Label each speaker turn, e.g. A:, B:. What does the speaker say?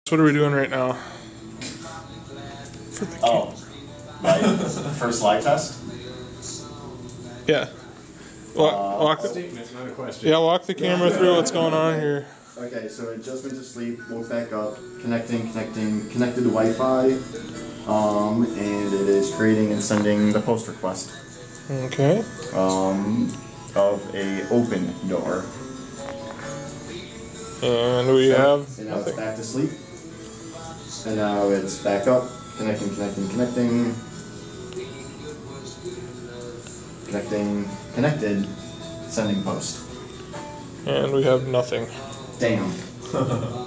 A: What are we doing right now? For the
B: Oh, first live test?
A: Yeah. Walk
C: Statement, not a question.
A: yeah, walk the camera through what's going on here.
B: Okay, so it just went to sleep, woke back up, connected to Wi-Fi, and it is creating and sending the post request.
A: Okay.
B: Of a open door.
A: And we have
B: And now
A: nothing.
B: it's back to sleep. And now it's back up, connected, sending post.
A: And we have nothing.
B: Damn.